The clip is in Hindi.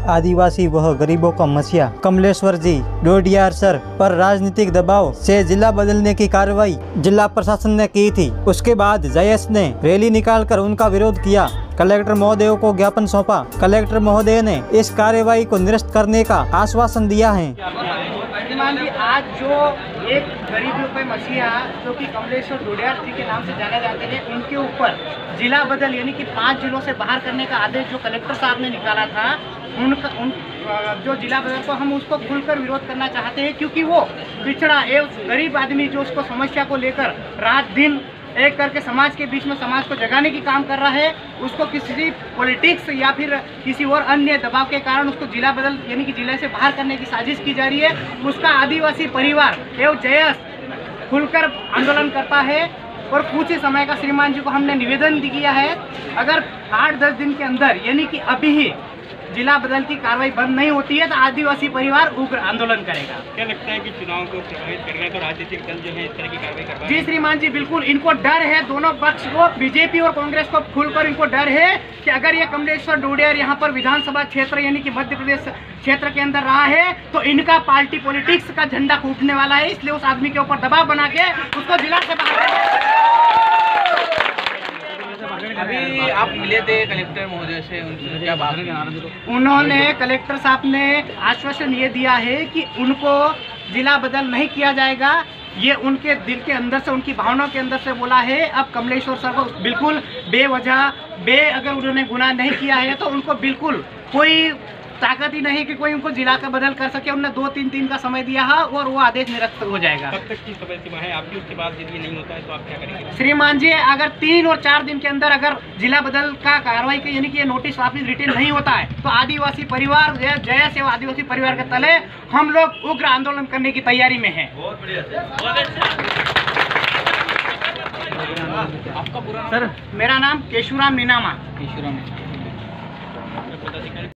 आदिवासी व गरीबों का मसीहा कमलेश्वर जी डोडियार सर पर राजनीतिक दबाव से जिला बदलने की कार्रवाई जिला प्रशासन ने की थी। उसके बाद जयेश ने रैली निकालकर उनका विरोध किया। कलेक्टर महोदय को ज्ञापन सौंपा। कलेक्टर महोदय ने इस कार्रवाई को निरस्त करने का आश्वासन दिया है। आज जो एक गरीबों के मसीहा जो कि कमलेश्वर डोडियार जी के नाम से जाने जाते हैं, उनके ऊपर जिला बदल यानी कि 5 जिलों से बाहर करने का आदेश जो कलेक्टर साहब ने निकाला था, जो जिला बदल को हम उसको खुलकर विरोध करना चाहते हैं, क्योंकि वो पिछड़ा एवं गरीब आदमी जो उसको समस्या को लेकर रात दिन एक करके समाज के बीच में समाज को जगाने की काम कर रहा है, उसको किसी पॉलिटिक्स या फिर किसी और अन्य दबाव के कारण उसको जिला बदल यानी कि जिले से बाहर करने की साजिश की जा रही है। उसका आदिवासी परिवार एवं जयस खुलकर आंदोलन करता है और कुछ ही समय का श्रीमान जी को हमने निवेदन किया है, अगर 8-10 दिन के अंदर यानी कि अभी ही जिला बदल की कार्रवाई बंद नहीं होती है तो आदिवासी परिवार उग्र आंदोलन करेगा। क्या लगता है कि चुनाव को प्रभावित कर रहे हैं तो राजनीतिक दल जो है इस तरह की कार्रवाई कर रहे हैं? जी श्रीमान जी, बिल्कुल इनको डर है, दोनों पक्ष को, बीजेपी और कांग्रेस को खुलकर इनको डर है कि अगर ये कमलेश्वर डोडियार यहाँ पर विधानसभा क्षेत्र यानी कि मध्य प्रदेश क्षेत्र के अंदर रहा है तो इनका पार्टी पॉलिटिक्स का झंडा फूटने वाला है, इसलिए उस आदमी के ऊपर दबाव बना के उसको जिला से बाहर। अभी आप मिले थे कलेक्टर महोदय से, उनसे क्या बात है? उन्होंने कलेक्टर साहब ने आश्वासन ये दिया है कि उनको जिला बदल नहीं किया जाएगा। ये उनके दिल के अंदर से, उनकी भावनाओं के अंदर से बोला है। अब कमलेश्वर सर को बिल्कुल बेवजह अगर उन्होंने गुनाह नहीं किया है तो उनको बिल्कुल कोई ताकत ही नहीं कि कोई उनको जिला का बदल कर सके। उन्होंने 2-3 दिन का समय दिया है और वो आदेश निरस्त हो जाएगा। कब तक की समय सीमा है आपकी? उसके बाद यदि नहीं होता है तो आप क्या करेंगे? श्रीमान जी, अगर 3 और 4 दिन के अंदर अगर जिला बदल का कार्रवाई की यानी कि ये नोटिस वापिस रिटर्न नहीं होता है तो आदिवासी परिवार जयस एवं आदिवासी परिवार के तले हम लोग उग्र आंदोलन करने की तैयारी में हैं। आपका पूरा सर, मेरा नाम केशुराम नीनामा।